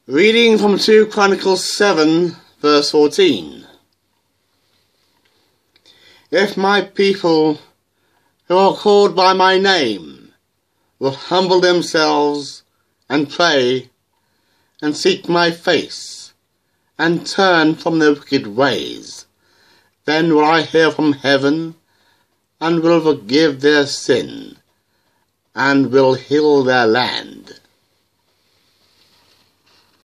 Reading from 2 Chronicles 7, verse 14. If my people, who are called by my name, will humble themselves and pray and seek my face and turn from their wicked ways, then will I hear from heaven and will forgive their sin and will heal their land.